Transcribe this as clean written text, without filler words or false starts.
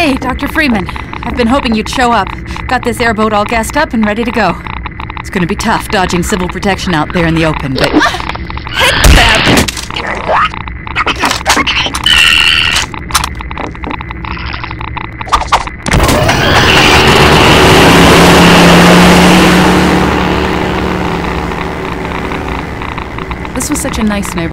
Hey, Dr. Freeman. I've been hoping you'd show up. Got this airboat all gassed up and ready to go. It's gonna be tough dodging civil protection out there in the open, but... Headcrab! This was such a nice neighborhood.